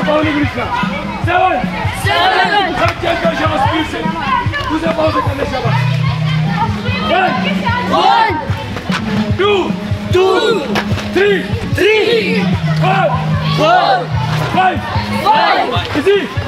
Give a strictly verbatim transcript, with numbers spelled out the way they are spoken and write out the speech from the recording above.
पाहुणे Krishna. Seven. Seven. Sachet कर शाबाश स्पीड से. दूसरे पाँव से करने शाबाश. One. One. Two. Two. Three. Three. Four. Four. Five. Five. Easy.